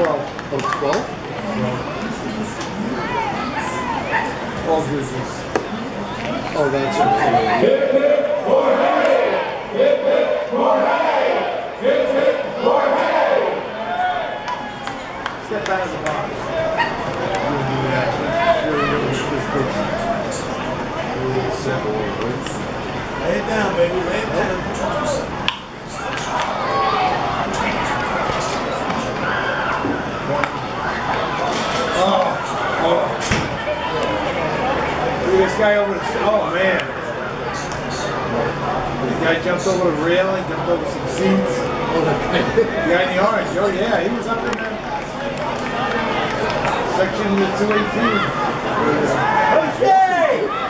Oh, 12? 12 visits. Oh, that's okay. Hip, hip, Jorge! Hip, hip, Jorge! Hip, hip, Jorge! Step out of the box. We'll do that. Lay it down, baby. Lay it down. This guy over the, oh man. This guy jumped over the railing, jumped over some seats. Oh, the guy in the orange, oh yeah, he was up in that section of the 218. Okay!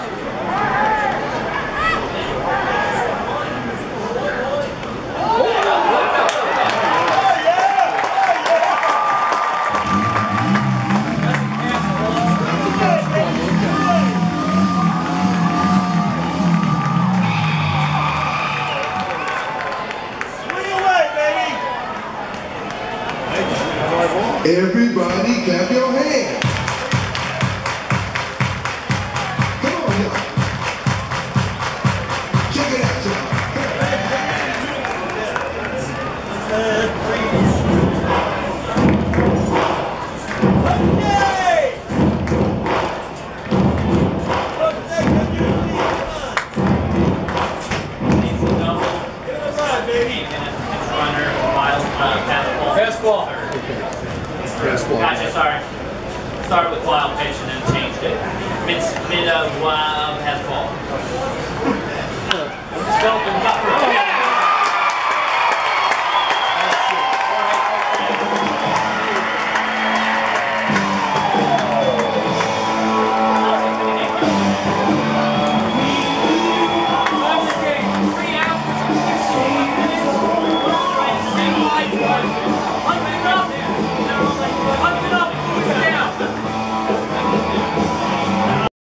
Everybody clap your hands. Come on now. Check it out, y'all. Fastball. Gotcha, sorry. Started with wild pitch and then changed it. Mid wild fastball.